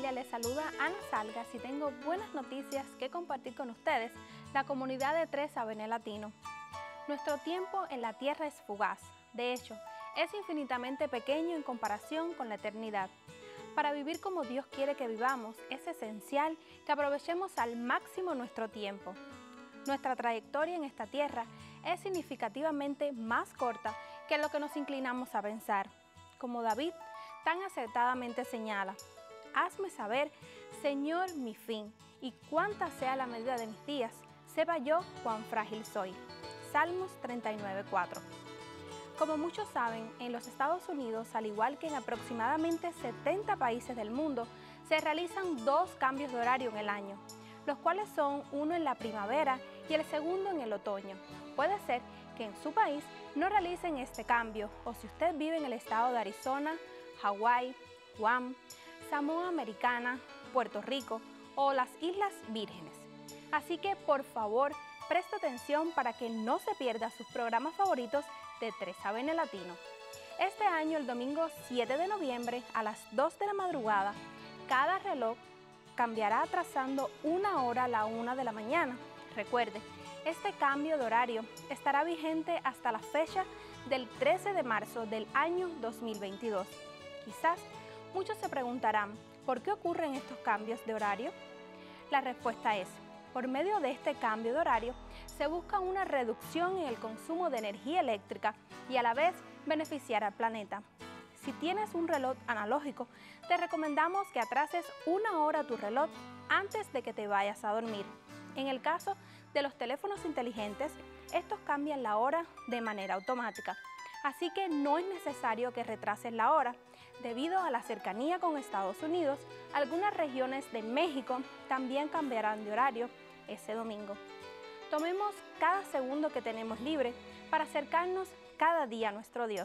familia, les saluda Ana Salgas y tengo buenas noticias que compartir con ustedes, la comunidad de 3ABN Latino. Nuestro tiempo en la tierra es fugaz, de hecho, es infinitamente pequeño en comparación con la eternidad. Para vivir como Dios quiere que vivamos, es esencial que aprovechemos al máximo nuestro tiempo. Nuestra trayectoria en esta tierra es significativamente más corta que lo que nos inclinamos a pensar. Como David tan acertadamente señala: hazme saber, Señor, mi fin, y cuánta sea la medida de mis días, sepa yo cuán frágil soy. Salmos 39:4. Como muchos saben, en los Estados Unidos, al igual que en aproximadamente 70 países del mundo, se realizan dos cambios de horario en el año, los cuales son uno en la primavera y el segundo en el otoño. Puede ser que en su país no realicen este cambio, o si usted vive en el estado de Arizona, Hawái, Guam, Samoa Americana, Puerto Rico o las Islas Vírgenes. Así que por favor, preste atención para que no se pierda sus programas favoritos de 3ABN Latino. Este año, el domingo 7 de noviembre a las 2 de la madrugada, cada reloj cambiará atrasando una hora a la 1 de la mañana. Recuerde, este cambio de horario estará vigente hasta la fecha del 13 de marzo del año 2022. Quizás muchos se preguntarán, ¿por qué ocurren estos cambios de horario? La respuesta es: por medio de este cambio de horario se busca una reducción en el consumo de energía eléctrica y a la vez beneficiar al planeta. Si tienes un reloj analógico, te recomendamos que atrases una hora tu reloj antes de que te vayas a dormir. En el caso de los teléfonos inteligentes, estos cambian la hora de manera automática, así que no es necesario que retrases la hora. Debido a la cercanía con Estados Unidos, algunas regiones de México también cambiarán de horario ese domingo. Tomemos cada segundo que tenemos libre para acercarnos cada día a nuestro Dios.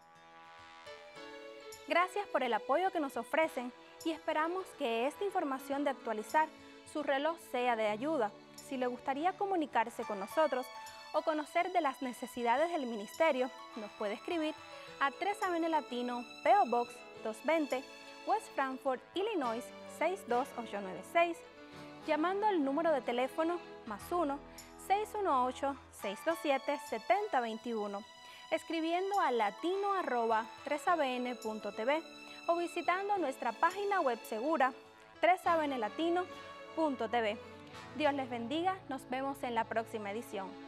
Gracias por el apoyo que nos ofrecen y esperamos que esta información de actualizar su reloj sea de ayuda. Si le gustaría comunicarse con nosotros o conocer de las necesidades del ministerio, nos puede escribir a 3ABN Latino, P.O. Box 220, West Frankfort, Illinois 62896, llamando al número de teléfono +1 618 627 7021, escribiendo a latino@3abn.tv o visitando nuestra página web segura 3abnlatino.tv. Dios les bendiga, nos vemos en la próxima edición.